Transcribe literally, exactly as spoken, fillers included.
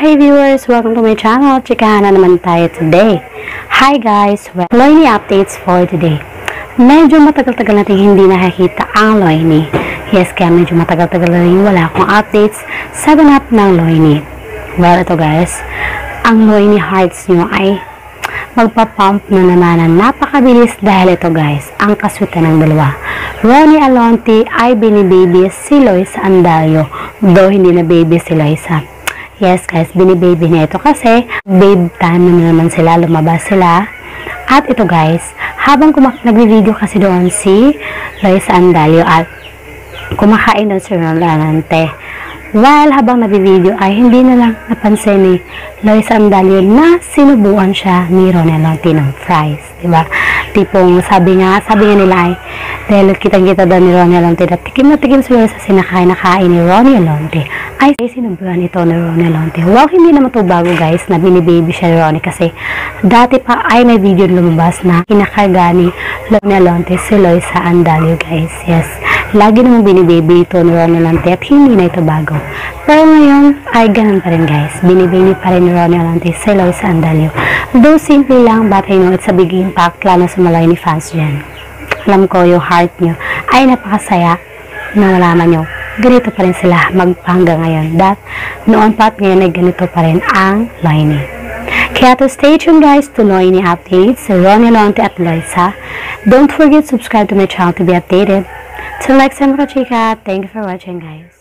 Hey viewers! Welcome to my channel. Chikahan na naman tayo today. Hi guys! Well, Loini updates for today. Medyo matagal-tagal natin hindi nakakita ang Loini. Yes, kaya medyo matagal-tagal na rin wala akong updates sa ganap ng Loini. Well, ito guys, ang Loini hearts nyo ay magpapump na naman ng napakabilis dahil ito guys, ang kaswitan ng dalawa. Ronnie Alonte ay binibaby si Loisa Andalio, though hindi na baby si Loisa. Yes guys, binibaby na ito kasi babe time na naman sila, lumabas sila. At ito guys, habang nag-video kasi doon si Loisa Andalio at kumakain doon si Ronnie Alonte. While habang nag-video ay hindi na lang napansin ni Loisa Andalio na sinubuan siya ni Ronnie Alonte ng fries, diba? Tipong sabi nga, sabi nga nila ay dahil kitang-kita daw ni Ronnie Alonte na tikim na tikim sila sa sinakain na kain ni Ronnie Alonte ay sinubuan ito ni Ronnie Alonte. Wow, hindi naman ito bago guys na binibaby siya ni Ronnie kasi dati pa ay may video lumabas na kinakarga ni Ronnie Alonte si Loisa Andalio guys. Yes, lagi naman binibaby ito ni Ronnie Alonte at hindi na ito bago. Pero ngayon ay ganun pa rin guys, binibaby pa rin ni Ronnie Alonte si Loisa Andalio. Though simple lang, but I know it's a big impact lalo sa mga Loini fans dyan. Alam ko yung heart nyo ay napakasaya na malaman nyo ganito pa rin sila magpahanggang ngayon. That noon pa at ngayon ay ganito pa rin ang Loini. Kaya to stay tuned guys to Loini updates, Ronnie Alonte at Loisa. Don't forget to subscribe to my channel to be updated. Till next time, mga chika, thank you for watching guys.